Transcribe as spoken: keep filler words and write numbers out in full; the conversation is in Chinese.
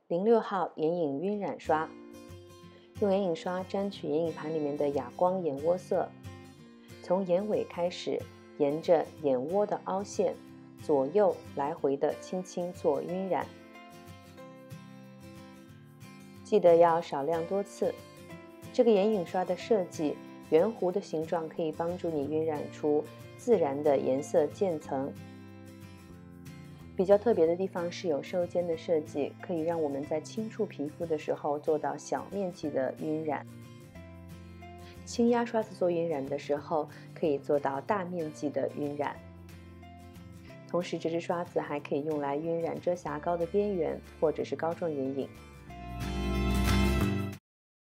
零六号眼影晕染刷，用眼影刷沾取眼影盘里面的哑光眼窝色，从眼尾开始，沿着眼窝的凹陷，左右来回的轻轻做晕染。记得要少量多次。这个眼影刷的设计，圆弧的形状可以帮助你晕染出自然的颜色渐层。比较特别的地方是有收尖的设计，可以让我们在轻触皮肤的时候做到小面积的晕染。轻压刷子做晕染的时候，可以做到大面积的晕染。同时，这支刷子还可以用来晕染遮瑕膏的边缘或者是膏状眼影。